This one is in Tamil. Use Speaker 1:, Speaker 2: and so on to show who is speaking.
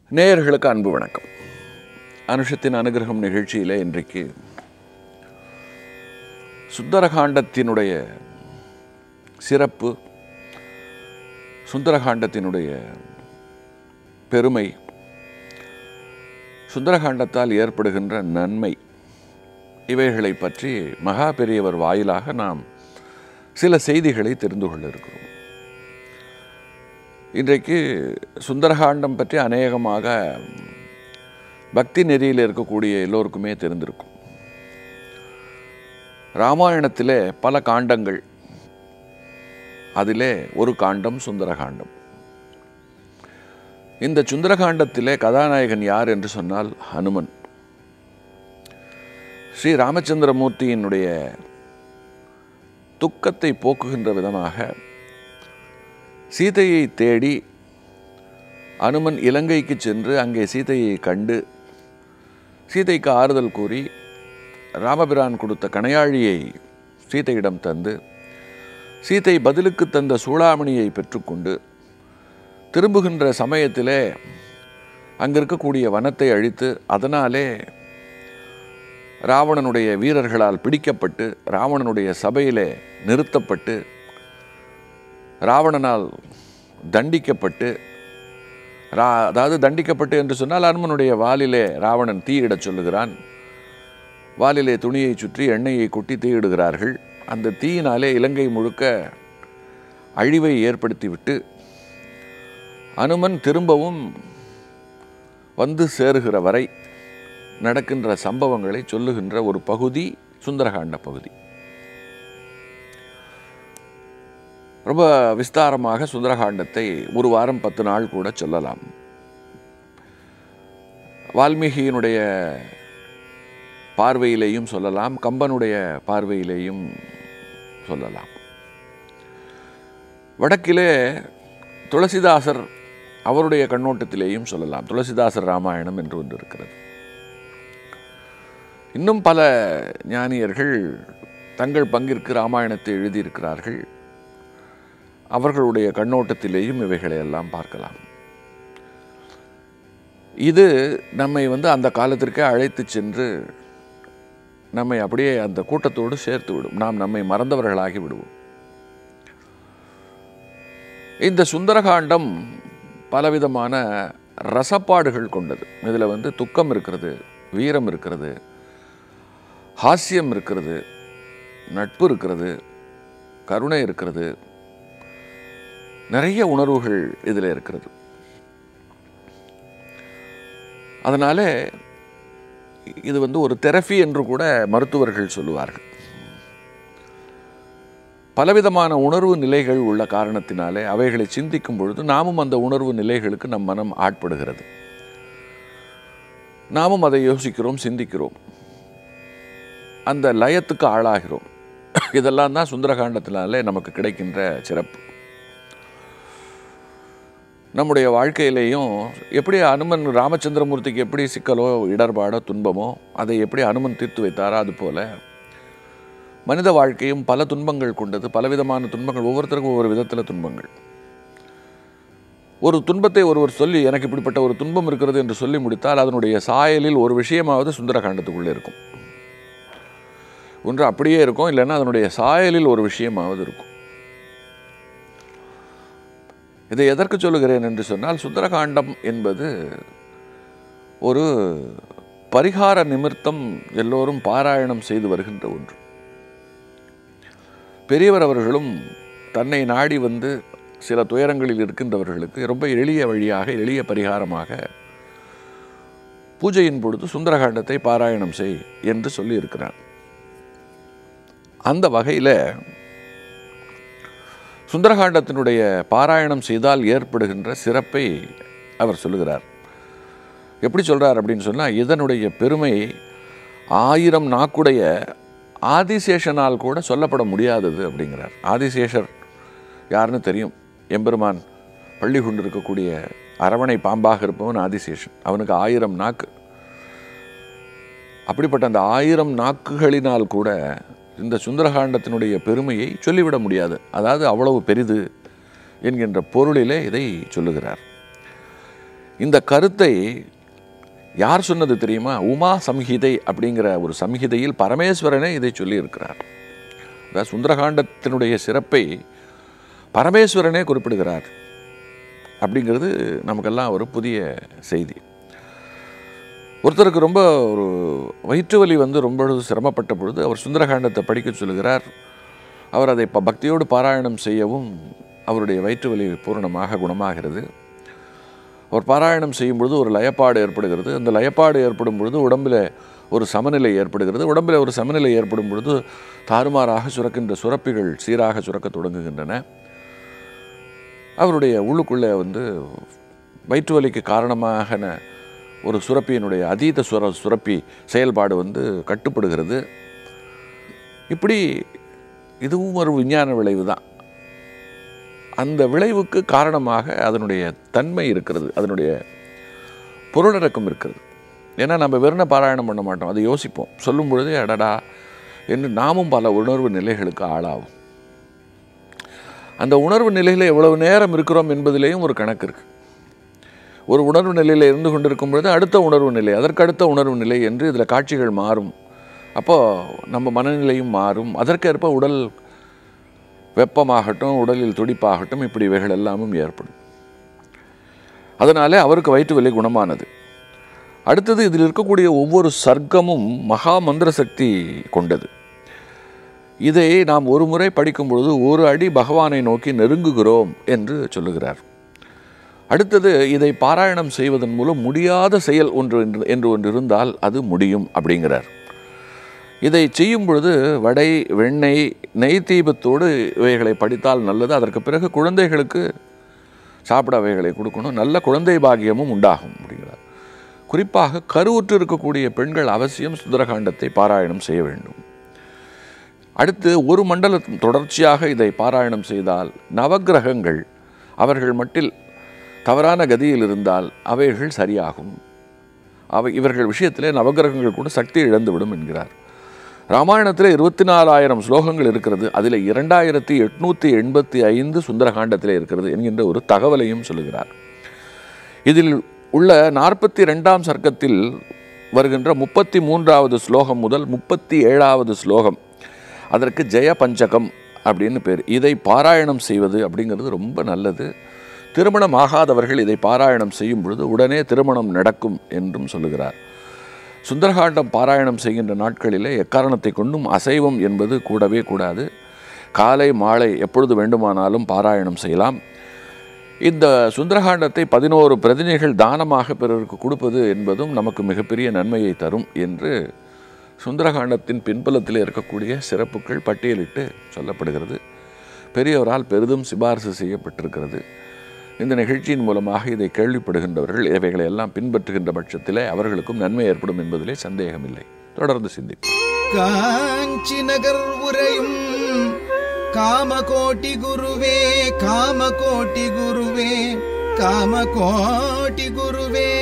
Speaker 1: நேயர்களுக்கு அன்பு வணக்கம். அனுஷத்தின் அனுகிரகம் நிகழ்ச்சியிலே இன்றைக்கு சுந்தரகாண்டத்தினுடைய சிறப்பு, சுந்தரகாண்டத்தினுடைய பெருமை, சுந்தரகாண்டத்தால் ஏற்படுகின்ற நன்மை, இவைகளை பற்றி மகா பெரியவர் வாயிலாக நாம் சில செய்திகளை தெரிந்து கொள்ள இருக்கிறோம். இன்றைக்கு சுந்தரகாண்டம் பற்றி அநேகமாக பக்தி நெறியில் இருக்கக்கூடிய எல்லோருக்குமே தெரிந்திருக்கும். ராமாயணத்திலே பல காண்டங்கள், அதிலே ஒரு காண்டம் சுந்தரகாண்டம். இந்த சுந்தரகாண்டத்திலே கதாநாயகன் யார் என்று சொன்னால் ஹனுமன். ஸ்ரீ ராமச்சந்திரமூர்த்தியினுடைய துக்கத்தை போக்குகின்ற விதமாக சீதையை தேடி அனுமன் இலங்கைக்கு சென்று அங்கே சீதையை கண்டு சீதைக்கு ஆறுதல் கூறி ராமபிரான் கொடுத்த கணையாழியை சீதையிடம் தந்து சீதை பதிலுக்கு தந்த சூளாமணியை பெற்றுக்கொண்டு திரும்புகின்ற சமயத்திலே அங்கே இருக்கக்கூடிய வனத்தை அழித்து அதனாலே ராவணனுடைய வீரர்களால் பிடிக்கப்பட்டு ராவணனுடைய சபையிலே நிறுத்தப்பட்டு ராவணனால் தண்டிக்கப்பட்டு, அதாவது தண்டிக்கப்பட்டு என்று சொன்னால் அனுமனுடைய வாலிலே ராவணன் தீயிடச் சொல்லுகிறான். வாலிலே துணியை சுற்றி எண்ணெயை கொட்டி தீயிடுகிறார்கள். அந்த தீயினாலே இலங்கை முழுக்க அழிவை ஏற்படுத்திவிட்டு அனுமன் திரும்பவும் வந்து சேருகிற வரை நடக்கின்ற சம்பவங்களை சொல்லுகின்ற ஒரு பகுதி சுந்தரகாண்ட பகுதி. ரொம்ப விஸ்தாரமாக சுந்தரகாண்டத்தை ஒரு வாரம் 10 நாள் கூட சொல்லலாம். வால்மீகியினுடைய பார்வையிலேயும் சொல்லலாம், கம்பனுடைய பார்வையிலேயும் சொல்லலாம். வடக்கிலே துளசிதாசர் அவருடைய கண்ணோட்டத்திலேயும் சொல்லலாம். துளசிதாசர் ராமாயணம் என்று ஒன்று இருக்கிறது. இன்னும் பல ஞானியர்கள் தங்கள் பங்கிற்கு ராமாயணத்தை எழுதியிருக்கிறார்கள். அவர்களுடைய கண்ணோட்டத்திலேயும் இவைகளை எல்லாம் பார்க்கலாம். இது நம்மை அந்த காலத்திற்கே அழைத்து சென்று நம்மை அப்படியே அந்த கூட்டத்தோடு சேர்த்து விடும். நாம் நம்மை மறந்தவர்களாகி விடுவோம். இந்த சுந்தரகாண்டம் பலவிதமான ரசப்பாடுகள் கொண்டது. இதில் துக்கம் இருக்கிறது, வீரம் இருக்கிறது, ஹாஸ்யம் இருக்கிறது, நட்பு இருக்கிறது, கருணை இருக்கிறது, நிறைய உணர்வுகள் இதில் இருக்கிறது. அதனால இது ஒரு தெரபி என்று கூட மருத்துவர்கள் சொல்லுவார்கள். பலவிதமான உணர்வு நிலைகள் உள்ள காரணத்தினாலே அவைகளை சிந்திக்கும் பொழுது நாமும் அந்த உணர்வு நிலைகளுக்கு நம் மனம் ஆட்படுகிறது. நாமும் அதை யோசிக்கிறோம், சிந்திக்கிறோம், அந்த லயத்துக்கு ஆளாகிறோம். இதெல்லாம் தான் சுந்தரகாண்டத்தினாலே நமக்கு கிடைக்கின்ற சிறப்பு. நம்முடைய வாழ்க்கையிலேயும் எப்படி அனுமன் ராமச்சந்திரமூர்த்திக்கு எப்படி சிக்கலோ இடர்பாடோ துன்பமோ அதை எப்படி அனுமன் தீர்த்து வைத்தாரோ அதுபோல மனித வாழ்க்கையும் பல துன்பங்கள் கொண்டது. பலவிதமான துன்பங்கள், ஒவ்வொருத்தருக்கும் ஒவ்வொரு விதத்தில் துன்பங்கள். ஒரு துன்பத்தை ஒருவர் சொல்லி எனக்கு இப்படிப்பட்ட ஒரு துன்பம் இருக்கிறது என்று சொல்லி முடித்தால் அதனுடைய சாயலில் ஒரு விஷயமாவது சுந்தரகாண்டத்துக்குள்ளே இருக்கும். ஒன்று அப்படியே இருக்கும், இல்லைன்னா அதனுடைய சாயலில் ஒரு விஷயமாவது இருக்கும். இதை எதற்கு சொல்லுகிறேன் என்று சொன்னால், சுந்தரகாண்டம் என்பது ஒரு பரிகார நிமித்தம் எல்லோரும் பாராயணம் செய்து வருகின்ற ஒன்று. பெரியவர் அவர்களும் தன்னை நாடி சில துயரங்களில் இருக்கின்றவர்களுக்கு ரொம்ப எளிய வழியாக, எளிய பரிகாரமாக பூஜையின் பொழுது சுந்தரகாண்டத்தை பாராயணம் செய் என்று சொல்லியிருக்கிறார். அந்த வகையில் சுந்தரகாண்டத்தினுடைய பாராயணம் செய்தால் ஏற்படுகின்ற சிறப்பை அவர் சொல்லுகிறார். எப்படி சொல்கிறார் அப்படின்னு சொன்னால், இதனுடைய பெருமை 1000 நாக்குடைய ஆதிசேஷனால் கூட சொல்லப்பட முடியாதது அப்படிங்கிறார். ஆதிசேஷர் யாருன்னு தெரியும். எம்பெருமான் பள்ளி கொண்டு இருக்கக்கூடிய அரவணை பாம்பாக இருப்பவன் ஆதிசேஷன். அவனுக்கு 1000 நாக்கு. அப்படிப்பட்ட அந்த 1000 நாக்குகளினால் கூட இந்த சுந்தரகாண்டத்தினுடைய பெருமையை சொல்லிவிட முடியாது. அதாவது அவ்வளவு பெரிது என்கின்ற பொருளிலே இதை சொல்லுகிறார். இந்த கருத்தை யார் சொன்னது தெரியுமா? உமா சம்ஹிதை அப்படிங்கிற ஒரு சம்ஹிதையில் பரமேஸ்வரனே இதை சொல்லியிருக்கிறார். அதாவது சுந்தரகாண்டத்தினுடைய சிறப்பை பரமேஸ்வரனே குறிப்பிடுகிறார் அப்படிங்கிறது நமக்கெல்லாம் ஒரு புதிய செய்தி. ஒருத்தருக்கு ரொம்ப ஒரு வயிற்று வலி ரொம்ப சிரமப்பட்ட பொழுது அவர் சுந்தரகாண்டத்தை படிக்க சொல்லுகிறார். அவர் அதை பக்தியோடு பாராயணம் செய்யவும் அவருடைய வயிற்று வலி பூரணமாக குணமாகிறது. அவர் பாராயணம் செய்யும் பொழுது ஒரு லயப்பாடு ஏற்படுகிறது. அந்த லயப்பாடு ஏற்படும் பொழுது உடம்பில் ஒரு சமநிலை ஏற்படுகிறது. உடம்பில் ஒரு சமநிலை ஏற்படும் பொழுது தாறுமாறாக சுரக்கின்ற சுரப்பிகள் சீராக சுரக்க தொடங்குகின்றன. அவருடைய உள்ளுக்குள்ளே வயிற்று வலிக்கு காரணமான ஒரு சுரப்பியினுடைய அதீத சுரப்பி செயல்பாடு கட்டுப்படுகிறது. இப்படி இதுவும் ஒரு விஞ்ஞான விளைவு தான். அந்த விளைவுக்கு காரணமாக அதனுடைய தன்மை இருக்கிறது, அதனுடைய பொருளடக்கம் இருக்கிறது. ஏன்னா நம்ம வெறும் பாராயணம் பண்ண மாட்டோம், அதை யோசிப்போம். சொல்லும் பொழுதே அடடா என்று நாமும் பல உணர்வு நிலைகளுக்கு ஆளாகும். அந்த உணர்வு நிலையில் எவ்வளவு நேரம் இருக்கிறோம் என்பதிலேயும் ஒரு கணக்கு இருக்குது. ஒரு உணர்வு நிலையில் இருந்து கொண்டிருக்கும் பொழுது அடுத்த உணர்வு நிலை, அதற்கடுத்த உணர்வு நிலை என்று இதில் காட்சிகள் மாறும். அப்போது நம்ம மனநிலையும் மாறும். அதற்கேற்ப உடல் வெப்பமாகட்டும், உடலில் துடிப்பாகட்டும், இப்படி இவைகள் எல்லாமும் ஏற்படும். அதனாலே அவருக்கு வயிற்று வலி குணமானது. அடுத்தது, இதில் இருக்கக்கூடிய ஒவ்வொரு சர்க்கமும் மகா மந்திர சக்தி கொண்டது. இதை நாம் ஒரு முறை படிக்கும் பொழுது ஒரு அடி பகவானை நோக்கி நெருங்குகிறோம் என்று சொல்லுகிறார். அடுத்தது, இதை பாராயணம் செய்வதன் மூலம் முடியாத செயல் ஒன்று இருந்தால் அது முடியும் அப்படிங்கிறார். இதை செய்யும் பொழுது வடை, வெண்ணெய், நெய் தீபத்தோடு இவைகளை படித்தால் நல்லது. அதற்கு பிறகு குழந்தைகளுக்கு சாப்பிட அவைகளை கொடுக்கணும். நல்ல குழந்தை பாக்கியமும் உண்டாகும் அப்படிங்கிறார். குறிப்பாக கருவுற்று இருக்கக்கூடிய பெண்கள் அவசியம் சுந்தரகாண்டத்தை பாராயணம் செய்ய வேண்டும். அடுத்து, ஒரு மண்டலம் தொடர்ச்சியாக இதை பாராயணம் செய்தால் நவக்கிரகங்கள் அவர்கள் மட்டில் தவறான கதியில் இருந்தால் அவைகள் சரியாகும். இவர்கள் விஷயத்திலே நவக்கிரகங்கள் கூட சக்தி இழந்துவிடும் என்கிறார். ராமாயணத்தில் 24,000 ஸ்லோகங்கள் இருக்கிறது. அதில் 2885 சுந்தரகாண்டத்தில் இருக்கிறது என்கின்ற ஒரு தகவலையும் சொல்லுகிறார். இதில் உள்ள 42ஆம் சர்க்கத்தில் வருகின்ற 33வது ஸ்லோகம் முதல் 37வது ஸ்லோகம், அதற்கு ஜெய பஞ்சகம் அப்படின்னு பேர். இதை பாராயணம் செய்வது அப்படிங்கிறது ரொம்ப நல்லது. திருமணம் ஆகாதவர்கள் இதை பாராயணம் செய்யும் பொழுது உடனே திருமணம் நடக்கும் என்றும் சொல்லுகிறார். சுந்தரகாண்டம் பாராயணம் செய்கின்ற நாட்களிலே எக்காரணத்தை கொண்டும் அசைவம் என்பது கூடவே கூடாது. காலை மாலை எப்பொழுது வேண்டுமானாலும் பாராயணம் செய்யலாம். இந்த சுந்தரகாண்டத்தை 11 பிரதிநிதிகள் தானமாக பிறருக்கு கொடுப்பது என்பதும் நமக்கு மிகப்பெரிய நன்மையை தரும் என்று சுந்தரகாண்டத்தின் பின்புலத்தில் இருக்கக்கூடிய சிறப்புகள் பட்டியலிட்டு சொல்லப்படுகிறது. பெரியவரால் பெரிதும் சிபாரிசு செய்யப்பட்டிருக்கிறது. இந்த நிகழ்ச்சியின் மூலமாக இதை கேள்விப்படுகின்றவர்கள் இவைகளை எல்லாம் பின்பற்றுகின்ற பட்சத்திலே அவர்களுக்கும் நன்மை ஏற்படும் என்பதிலே சந்தேகமில்லை. தொடர்ந்து சிந்திப்போம்.
Speaker 2: காஞ்சி நகர் உரையும் காமகோட்டி குருவே, காமகோட்டி குருவே, காமகோட்டி குருவே.